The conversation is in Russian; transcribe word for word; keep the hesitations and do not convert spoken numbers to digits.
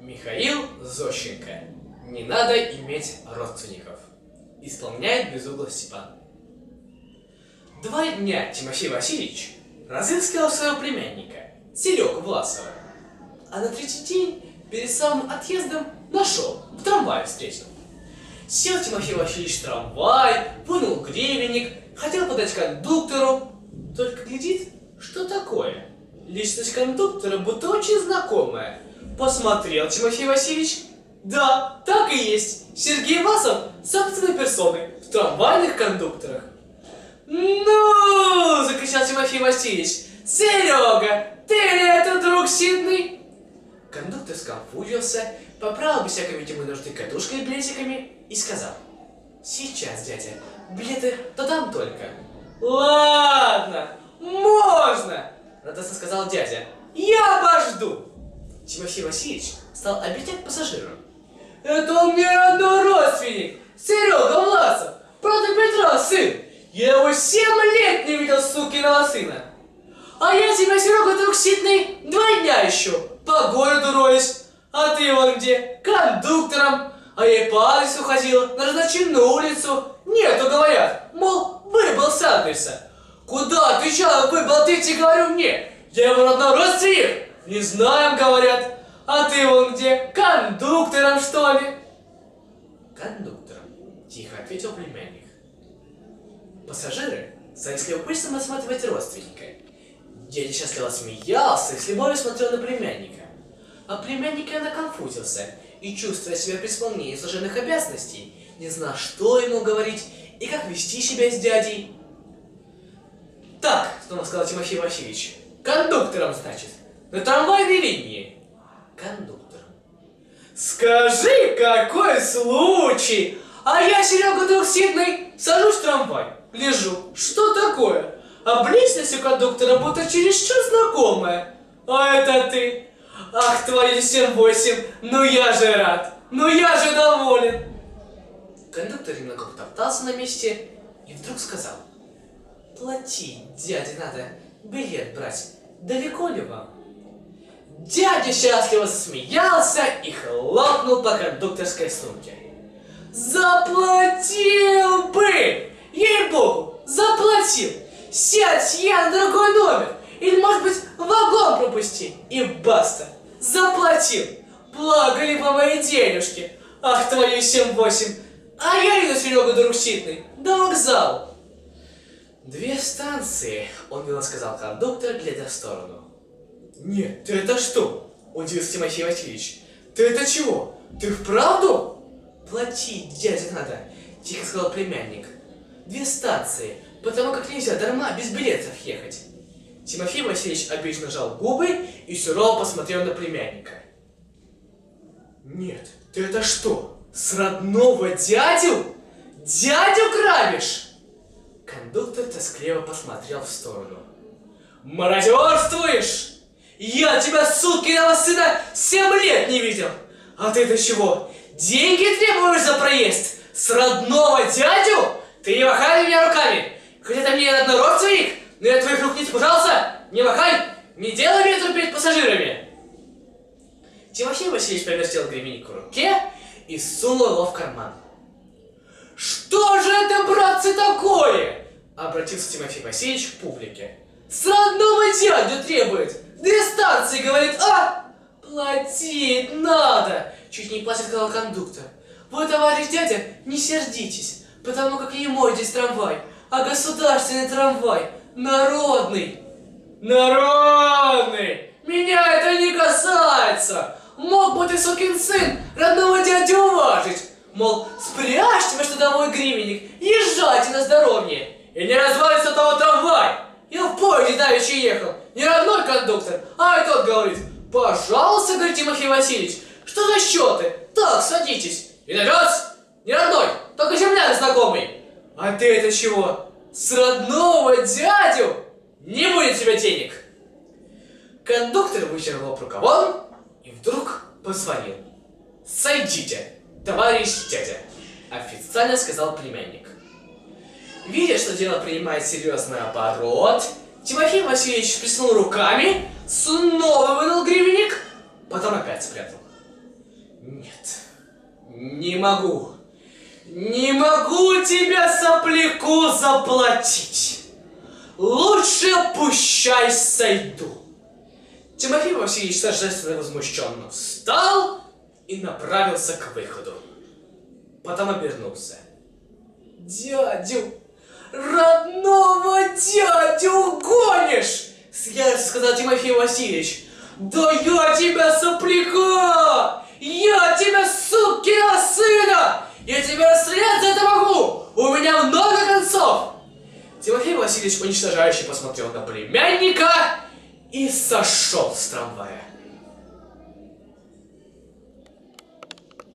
Михаил Зощенко. Не надо иметь родственников. Исполняет Безуглов Степан. Два дня Тимофей Васильевич разыскивал своего племянника, Серегу Власова. А на третий день, перед самым отъездом, нашел, в трамвае встретил. Сел Тимофей Васильевич в трамвай, вынул гривенник, хотел подать кондуктору. Только глядит, что такое. Личность кондуктора будто очень знакомая. Посмотрел Тимофей Васильевич. Да, так и есть. Сергей Власов собственной персоной в трамвайных кондукторах. «Ну!» — закричал Тимофей Васильевич. «Серега, ты ли это, друг Сидный?» Кондуктор сконфузился, поправил без всякой видимой нужды катушкой и билетиками и сказал: «Сейчас, дядя, билеты-то дам только». «Ладно, можно!» — радостно сказал дядя. «Я обожду!» Тимофей Васильевич стал объяснять пассажирам. «Это у меня родной родственник, Серега Власов, брата Петра сын. Я его семь лет не видел, сукиного сына. А я тебя, Серега, друг Сидный, два дня еще по городу роюсь. А ты вон где? Кондуктором. А я и по адресу ходил, на разночинную улицу. Нету, говорят, мол, выбыл с адреса. Куда отвечал, выбыл ты, тебе говорю мне. Я его родной родственник. Не знаем, говорят. А ты вон где? Кондуктором, что ли?» «Кондуктором», — тихо ответил племянник. Пассажиры стали с любопытством осматривать родственника. Дядя счастливо смеялся и с любовью смотрел на племянника. А племянник иногда конфузился и, чувствуя себя при исполнении служебных обязанностей, не знал, что ему говорить и как вести себя с дядей. «Так», — снова сказал Тимофей Васильевич, — «кондуктором, значит, на трамвайной линии». «Кондуктором». «Скажи, какой случай! А я, Серега, друг Сидный, сажусь в трамвай, гляжу, что такое? А личность у кондуктора будто чересчур знакомая. А это ты? Ах, твои семь восемь, ну я же рад, ну я же доволен». Кондуктор немного потоптался на месте и вдруг сказал: «Плати, дядя, надо билет брать. Далеко ли вам?» Дядя счастливо засмеялся и хлопнул по кондукторской сумке. «Заплатил бы! Ей-богу, заплатил! Сядь я на другой номер! Или, может быть, вагон пропусти! И баста! Заплатил! Благо ли по моей денежке! Ах, твою семь восемь! А я иду, Серега, друг Сидный, до вокзала!» «Две станции», — он сказал кондуктор, глядя в сторону. «Нет, ты это что?» — удивился Тимофей Васильевич. «Ты это чего? Ты вправду?» «Платить, дядя, надо», — тихо сказал племянник. «Две станции, потому как нельзя дарма без билетов ехать». Тимофей Васильевич обиженно сжал губы и сурово посмотрел на племянника. «Нет, ты это что, с родного дядю? Дядю грабишь?» Кондуктор тоскливо посмотрел в сторону. «Мародерствуешь? Я тебя, сукиного сына, семь лет не видел! А ты-то чего? Деньги требуешь за проезд? С родного дядю? Ты не махай на меня руками! Хоть это мне родной родственник, но я твоих рук не пожалуйста! Не махай! Не делай меня тут перед пассажирами!» Тимофей Васильевич повертел гривенник в руке и сунул его в карман. «Что же это, братцы, такое?» — обратился Тимофей Васильевич к публике. «С родного дядю требует! Две станции, говорит, а? Платить надо!» — чуть не плачет, сказал кондуктор. «Вы, товарищ дядя, не сердитесь, потому как не мой здесь трамвай, а государственный трамвай, народный». «Народный! Меня это не касается! Мог бы ты, сукин сын, родного дядю уважить! Мол, спрячьте вы что домой гривенник, езжайте на здоровье! И не развалится того трамвай! Я в поезде давеча ехал, не родной кондуктор, а и тот говорит: пожалуйста, говорит, Тимофей Васильевич, что за счеты? Так, садитесь. И навез, не родной, только земляк знакомый. А ты это чего? С родного дядю? Не будет у тебя денег!» Кондуктор вычеркнул рукавом и вдруг позвонил. «Сойдите, товарищ дядя», — официально сказал племянник. Видя, что дело принимает серьезный оборот, Тимофей Васильевич всплеснул руками, снова вынул гривенник, потом опять спрятал. Не могу. Не могу тебя, сопляку, заплатить. Лучше пущай сойду. Тимофей Васильевич торжественно возмущенно встал и направился к выходу. Потом обернулся. Дядю, родного дядю гонишь! Я сказал Тимофей Васильевич. Да я тебя, сопляка! Я тебя, сукина сына! Я тебя расстрелять за это могу! У меня много концов! Тимофей Васильевич уничтожающе посмотрел на племянника и сошел с трамвая.